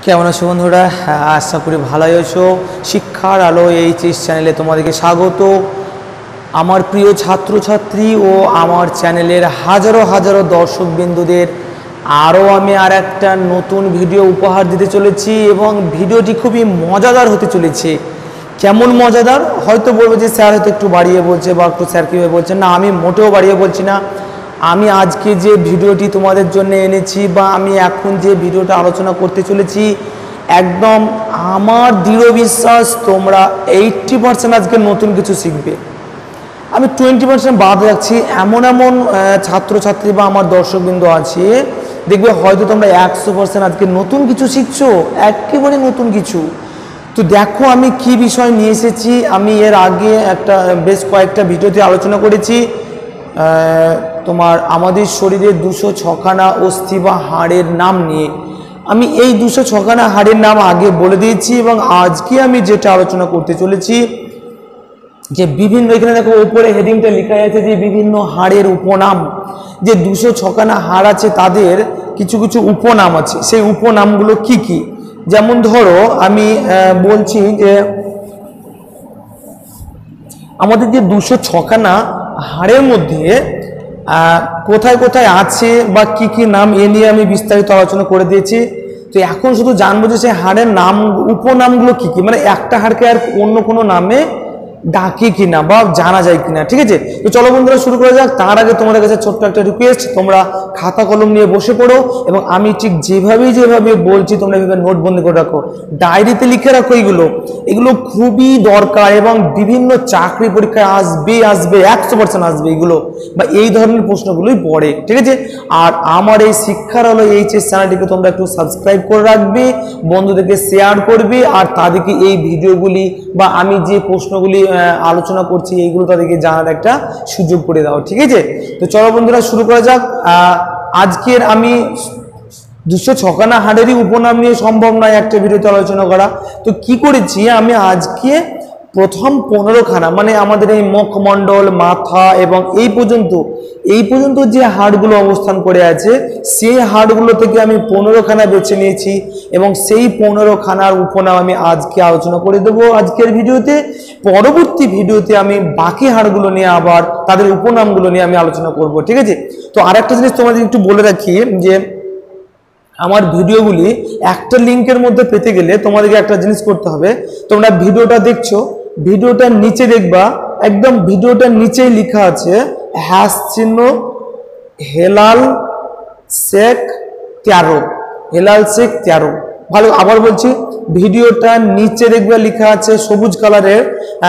কেমন আছো বন্ধুরা? আশা করি ভালোই আছো। শিক্ষার আলো এইচএস চ্যানেলে তোমাদেরকে স্বাগত। আমার প্রিয় ছাত্রছাত্রী ও আমার চ্যানেলের হাজারো হাজারো দর্শকবৃন্দদের আরও আমি আর একটা নতুন ভিডিও উপহার দিতে চলেছি এবং ভিডিওটি খুবই মজাদার হতে চলেছে। কেমন মজাদার? হয়তো বলবো যে স্যার হয়তো একটু বাড়িয়ে বলছে বা একটু স্যার কীভাবে বলছেন। না, আমি মোটেও বাড়িয়ে বলছি না। আমি আজকে যে ভিডিওটি তোমাদের জন্য এনেছি বা আমি এখন যে ভিডিওটা আলোচনা করতে চলেছি, একদম আমার দৃঢ় বিশ্বাস তোমরা 80% আজকে নতুন কিছু শিখবে। আমি 20% বাদ রাখছি। এমন ছাত্রছাত্রী বা আমার দর্শকবৃন্দ আছে, দেখবে হয়তো তোমরা 100% আজকে নতুন কিছু শিখছো, একেবারে নতুন কিছু। তো দেখো আমি কি বিষয় নিয়ে এসেছি। আমি এর আগে বেশ কয়েকটা ভিডিওতে আলোচনা করেছি তোমার আমাদের শরীরের 206খানা অস্থি বা হাড়ের নাম নিয়ে। আমি এই 206খানা হাড়ের নাম আগে বলে দিয়েছি এবং আজকে আমি যেটা আলোচনা করতে চলেছি যে বিভিন্ন, এখানে দেখো উপরে হেডিংটা লেখা আছে যে বিভিন্ন হাড়ের উপনাম। যে 206খানা হাড় আছে তাদের কিছু কিছু উপনাম আছে। সেই উপনামগুলো কি কি? যেমন ধরো আমি বলছি যে আমাদের যে 206খানা হাড়ের মধ্যে কোথায় কোথায় আছে বা কি কি নাম, এ নিয়ে আমি বিস্তারিত আলোচনা করে দিয়েছি। তো এখন শুধু জানবো যে সেই হাড়ের নাম, উপনামগুলো কি কি, মানে একটা হাড়কে আর অন্য কোনো নামে ডাকি কিনা বা জানা যায় কিনা। ঠিক আছে, তো চলো বন্ধুরা শুরু করা যাক। তার আগে তোমাদের কাছে ছোট্ট একটা রিকোয়েস্ট, তোমরা খাতা কলম নিয়ে বসে পড়ো এবং আমি ঠিক যেভাবে বলছি তোমরা এভাবে নোটবন্দি করে রাখো, ডায়েরিতে লিখে রাখো। এগুলো খুবই দরকার এবং বিভিন্ন চাকরি পরীক্ষায় আসবে 100% আসবে এগুলো, বা এই ধরনের প্রশ্নগুলোই পড়ে। ঠিক আছে, আর আমার এই শিক্ষার আলো এইচএস চ্যানেলটিকে তোমরা একটু সাবস্ক্রাইব করে রাখবে, বন্ধুদেরকে শেয়ার করবে, আর তাদেরকে এই ভিডিওগুলি বা আমি যে প্রশ্নগুলি আলোচনা করছি এইগুলো তাদেরকে জানার একটা সুযোগ করে দাও। ঠিক আছে, তো চলো বন্ধুরা শুরু করা যাক। আজকের আমি 206খানা হাড়েরই উপনাম নিয়ে সম্ভব নয় একটা ভিডিওতে আলোচনা করা। তো কি করেছি আমি আজকে প্রথম 15খানা, মানে আমাদের এই মুখমণ্ডল, মাথা এবং এই পর্যন্ত যে হাড়গুলো অবস্থান করে আছে সেই হাড়গুলো থেকে আমি 15খানা বেছে নিয়েছি এবং সেই 15খানার উপনাম আমি আজকে আলোচনা করে দেবো আজকের ভিডিওতে। পরবর্তী ভিডিওতে আমি বাকি হাড়গুলো নিয়ে আবার তাদের উপনামগুলো নিয়ে আমি আলোচনা করব। ঠিক আছে, তো আরেকটা জিনিস তোমাদের একটু বলে রাখি যে আমার ভিডিওগুলি একটা লিঙ্কের মধ্যে পেতে গেলে তোমাদেরকে একটা জিনিস করতে হবে। তোমরা ভিডিওটা দেখছো, ভিডিওটার নিচে দেখবা, একদম ভিডিওটার নিচেই লেখা আছে # হেলাল শেখ 13, হেলাল শেখ 13। ভালো, আবার বলছি, ভিডিওটার নিচে দেখবে লেখা আছে সবুজ কালারের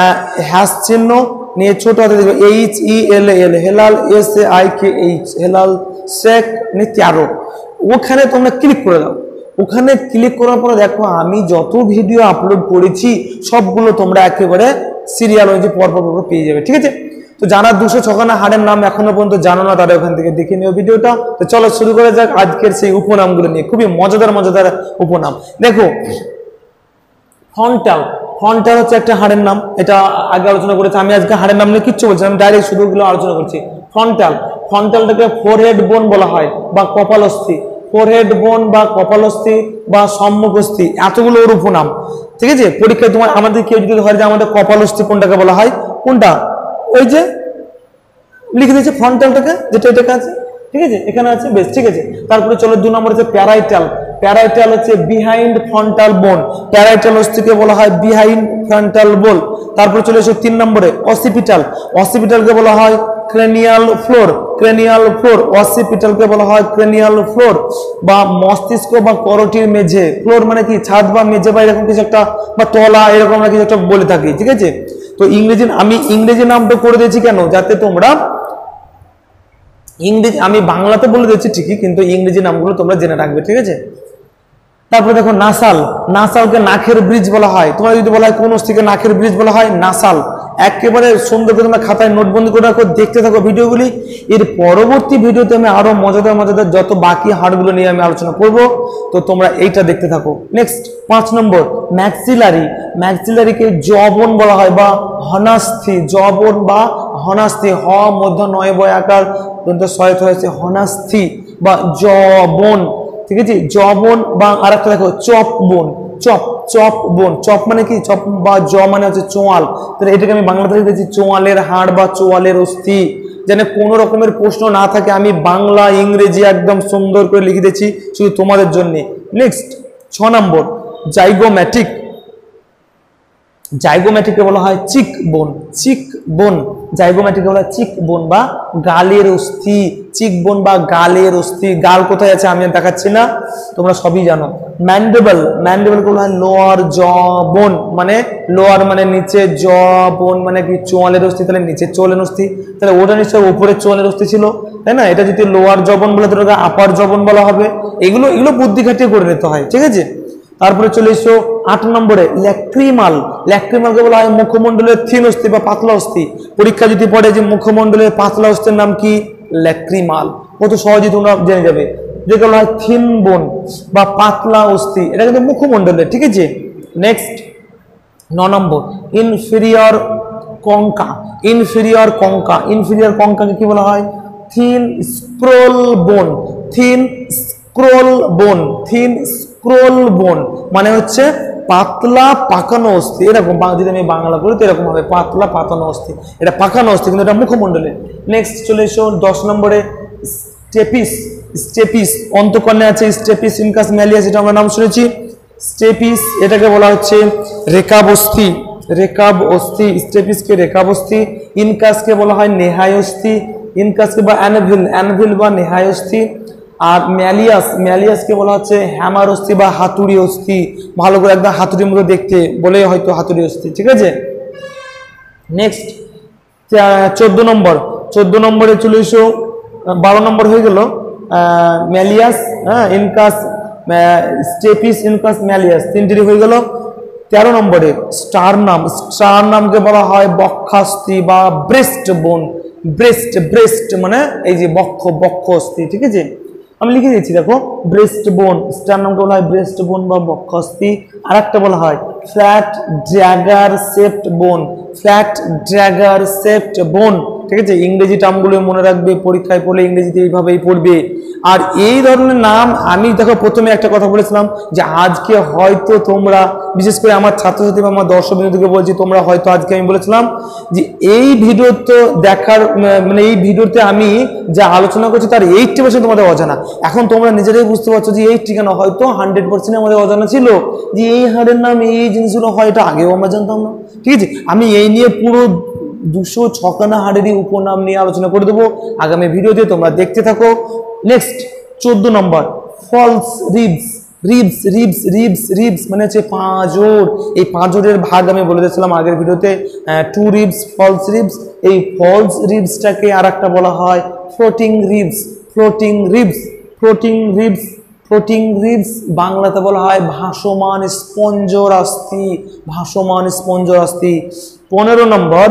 # নিয়ে ছোট হাতে দেখবে HELAL, হেলাল SAIKH, হেলাল শেখ 13। ওখানে তোমরা ক্লিক করে দাও। ওখানে ক্লিক করার পরে দেখো আমি যত ভিডিও আপলোড করেছি সবগুলো তোমরা একেবারে সিরিয়াল ওই যে পরপর পেয়ে যাবে। ঠিক আছে, তো যারা 206খানা হাড়ের নাম এখনো পর্যন্ত জানো না তারা ওখান থেকে দেখে নিও ভিডিওটা। তো চলো শুরু করা যাক আজকের সেই উপনামগুলো নিয়ে। খুবই মজাদার উপনাম। দেখো, ফন্টাল হচ্ছে একটা হাড়ের নাম, এটা আগে আলোচনা করেছি। আমি আজকে হাড়ের নাম নিয়ে কিচ্ছু বলছি, আমি ডাইরেক্ট শুধুগুলো আলোচনা করছি। ফন্টালটাকে ফোরহেড বোন বলা হয় বা কপালস্থি, ফোরহেড বোন বা কপালস্থি বা সম্মুখস্থি, এতগুলো ওর উপনাম। ঠিক আছে, পরীক্ষায় তোমার আমাদের কেউ যদি হয় যে আমাদের কপালস্থি কোনটাকে বলা হয়, কোনটা ওই যে লিখে দিয়েছে ফ্রন্টালটাকে, যেটা এটাকে আছে। ঠিক আছে, এখানে আছে, বেশ ঠিক আছে। তারপরে চলো 2 নম্বর হচ্ছে প্যারাইটাল হচ্ছে বিহাইন্ড ফ্রন্টাল বোন, প্যারাইটাল অস্থিকে বলা হয় বিহাইন্ড ফ্রন্টাল বোন। তারপরে চলে এসে 3 নম্বরে অসিপিটালকে বলা হয় ক্রেনিয়াল ফ্লোর, অসিপিটালকে বলা হয় ক্রেনিয়াল ফ্লোর বা মস্তিষ্ক বা করটির মেঝে। ফ্লোর মানে কি ছাদ বা মেঝে বা এরকম কিছু একটা, বা তলা এরকম কিছু একটা বলে থাকি। ঠিক আছে, তো আমি ইংরেজি নামটা করে দিয়েছি কেন, যাতে তোমরা আমি বাংলাতে বলে দিচ্ছি ঠিকই, কিন্তু ইংরেজি নামগুলো তোমরা জেনে রাখবে। ঠিক আছে, তারপরে দেখো নাসালকে নাকের ব্রিজ বলা হয়। তোমরা যদি বলা হয় কোন অস্থিকে নাকের ব্রিজ বলা হয়, নাসাল। একেবারে সুন্দর করে তোমরা খাতায় নোটবন্দি করে রাখো, দেখতে থাকো ভিডিওগুলি। এর পরবর্তী ভিডিওতে আমি আরো মজাদার যত বাকি হাড়গুলো নিয়ে আমি আলোচনা করব, তো তোমরা এইটা দেখতে থাকো। নেক্সট 5 নম্বর ম্যাক্সিলারিকে জবন বলা হয় বা হনাস্থি, জবন বা হনাস্থি, হ মধ্য নয় বয় আকার সহায়তা হয়েছে হনাস্থি বা জবন। ঠিক আছে। জবন বা আরেকটা দেখো চপ বোন, চপ চপ বোন, চপ মানে কি, চপ বা জ মানে হচ্ছে চোয়াল, তাহলে এটাকে আমি বাংলাতে লিখেছি চোয়ালের হাড় বা চোয়ালের অস্থি। যেন কোনো রকমের প্রশ্ন না থাকে, আমি বাংলা ইংরেজি একদম সুন্দর করে লিখে দিয়েছি শুধু তোমাদের জন্য। নেক্সট 6 নম্বর জাইগোম্যাটিক। জাইগোম্যাটিকে বলা হয় চিক বোন, চিক বোন। জাইগোম্যাটিকে বলা হয় চিক বোন বা গালের অস্থি, চিক বোন বা গালের অস্থি। গাল কোথায় আছে আমি দেখাচ্ছি না, তোমরা সবই জানো। ম্যান্ডেবল, ম্যান্ডেবলকে বলা হয় লোয়ার জ বোন, মানে লোয়ার মানে নিচে, জ বোন মানে কি চোয়ালের অস্থি, তাহলে নিচে চোয়ালের অস্থি, তাহলে ওটা নিশ্চয় উপরে চোয়ালের অস্থি ছিল, তাই না। এটা যদি লোয়ার জবন বলে তো ওটাকে আপার জবন বলা হবে। এগুলো এগুলো বুদ্ধি খাটিয়ে করে নিতে হয়, ঠিক আছে। তারপরে চলে এসো 8 নম্বরে ল্যাক্রিমাল। ল্যাক্রিমালকে বলা হয় মুখমণ্ডলের থিন অস্থি বা পাতলা অস্থি। পরীক্ষা যদি পড়ে যে মুখমণ্ডলের পাতলা অস্থির নাম কি, ল্যাক্রিমাল, কত সহজেই তোমরা জেনে যাবে। যেটা বলা হয় থিন বোন বা পাতলা অস্থি, এটা কিন্তু মুখমণ্ডলের, ঠিক আছে। নেক্সট 9 নম্বর inferior concha. Inferior concha, inferior কঙ্কাকে কি বলা হয়, thin scroll bone, thin scroll bone, thin scroll bone মানে হচ্ছে পাতলা পাকানো অস্থি। এরকম যদি আমি বাংলা করি তো এরকম হবে, পাতলা পাতানো অস্থি, এটা পাকানো অস্থি কিন্তু এটা মুখমণ্ডলে। নেক্সট চলে এসো 10 নম্বরে স্টেপিস। স্টেপিস অন্তকর্ণে আছে, স্টেপিস ইনকাস ম্যালিয়াস, এটা আমরা নাম শুনেছি। স্টেপিস এটাকে বলা হচ্ছে রেকাব অস্থি, রেকাব অস্থি। স্টেপিসকে রেকাব অস্থি। ইনকাসকে বলা হয় নেহায় অস্থি, ইনকাসকে বা অ্যানভিল, অ্যানভিল বা নেহায় অস্থি। আর ম্যালিয়াস, ম্যালিয়াসকে বলা হচ্ছে হ্যামার অস্থি বা হাতুড়ি অস্থি। ভালো করে একদম হাতুড়ির মতো দেখতে বলে হয়তো হাতুড়ি অস্থি, ঠিক আছে। নেক্সট 14 নম্বর, 14 নম্বরে চলে এসো, 12 নম্বর হয়ে গেল ম্যালিয়াস, হ্যাঁ, ইনকাস, স্টেপিস, ইনকাস, ম্যালিয়াস, তিনটি হয়ে গেল। 13 নম্বরে স্টারনাম। স্টারনামকে বলা হয় বক্ষাস্থি বা ব্রেস্ট বোন, ব্রেস্ট, ব্রেস্ট মানে এই যে বক্ষ, বক্ষ অস্থি, ঠিক আছে। আমি লিখে দিচ্ছি দেখো, ব্রেস্ট বোন, স্টারনামকে বলা হয় ব্রেস্ট বোন বা বক্ষাস্থি। আর একটা বলা হয় flat dagger shaped bone, flat dagger shaped bone, ঠিক আছে। ইংরেজি টার্মগুলো মনে রাখবে, পরীক্ষায় পড়লে ইংরেজিতে এইভাবেই পড়বে। আর এই ধরনের নাম আমি দেখো প্রথমে একটা কথা বলেছিলাম যে আজকে হয়তো তোমরা, বিশেষ করে আমার ছাত্রছাত্রী বা আমার দর্শক বিন্দুকে বলছি, তোমরা হয়তো আজকে আমি বলেছিলাম যে এই ভিডিওতে দেখার মানে এই ভিডিওতে আমি যা আলোচনা করছি তার 80% তোমাদের অজানা। এখন তোমরা নিজেরাই বুঝতে পারছো যে এই ঠিকানা হয়তো 100% আমাদের অজানা ছিল, যে এই হাড়ের নাম এই জিনিসগুলো হয়, এটা আগেও আমরা জানতাম না, ঠিক আছে। আমি এই নিয়ে পুরো 206খানা হাড়েরই উপনাম নিয়ে আলোচনা করে দেবো আগামী ভিডিওতে, তোমরা দেখতে থাকো। নেক্সট 14 নম্বর false ribs. Ribs, ribs, ribs, ribs মানে হচ্ছে পাঁজর। এই পাঁজরের ভাগ আমি বলে দিয়েছিলাম আগের ভিডিওতে, 2 রিবস, ফলস রিবস। এই ফলস রিবসটাকে আর একটা বলা হয় floating ribs, floating ribs, floating ribs, floating ribs বাংলাতে বলা হয় ভাসমান স্পঞ্জরাস্থি, ভাসমান স্পঞ্জরাস্থি। 15 নম্বর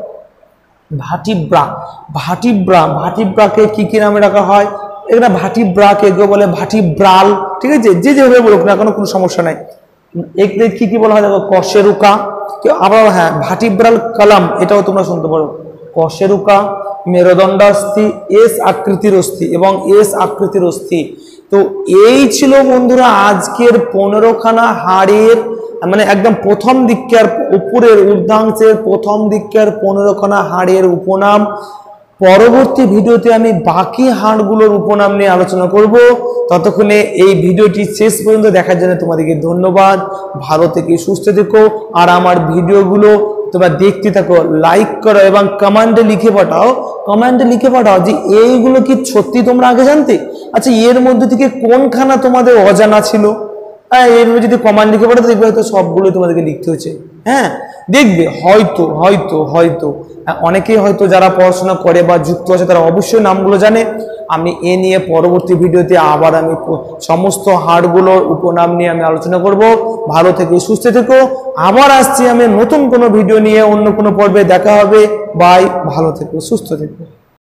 ভাটিব্রা। ভাটিব্রা, ভাটিব্রাকে কি কি নামে রাখা হয়, এখানে ভাটিব্রাকে কেউ বলে ভাটিব্রাল, ঠিক আছে, যে যেভাবে বলুক না কোনো সমস্যা নাই। এগুলো কি কি বলা হয় দেখো, কশেরুকা, কেউ আবার, হ্যাঁ, ভাটিব্রাল কলাম, এটাও তোমরা শুনতে পারো। কশেরুকা, মেরুদণ্ডাস্থি, এস আকৃতির অস্থি এবং এস আকৃতির অস্থি। তো এই ছিল বন্ধুরা আজকের 15খানা হাড়ের, মানে একদম প্রথম দিককার উপরের ঊর্ধ্বাংশের প্রথম দিককার 15খানা হাড়ের উপনাম। পরবর্তী ভিডিওতে আমি বাকি হাড়গুলোর উপনাম নিয়ে আলোচনা করব। ততক্ষণে এই ভিডিওটি শেষ পর্যন্ত দেখার জন্য তোমাদেরকে ধন্যবাদ। ভালো থেকে সুস্থ থেকো, আর আমার ভিডিওগুলো তোমরা দেখতে থাকো, লাইক করো এবং কমেন্টে লিখে পাঠাও, কমেন্টে লিখে পাঠাও যে এইগুলো কি সত্যি তোমরা আগে জানতে। আচ্ছা, এর মধ্যে থেকে কোনখানা তোমাদের অজানা ছিল, হ্যাঁ, এইভাবে যদি কমেন্ট লিখে পাঠাও দেখবে হয়তো সবগুলো তোমাদেরকে লিখতে হয়েছে। হ্যাঁ, দেখবে হয়তো হয়তো হয়তো অনেকেই হয়তো যারা পড়াশোনা করে বা যুক্ত আছে তারা অবশ্যই নামগুলো জানে। আমি এ নিয়ে পরবর্তী ভিডিওতে আবার আমি সমস্ত হাড়গুলোর উপনাম নিয়ে আমি আলোচনা করব। ভালো থেকো, সুস্থ থেকো, আবার আসছি আমি নতুন কোনো ভিডিও নিয়ে, অন্য কোনো পর্বে দেখা হবে। বাই, ভালো থেকো, সুস্থ থেকো।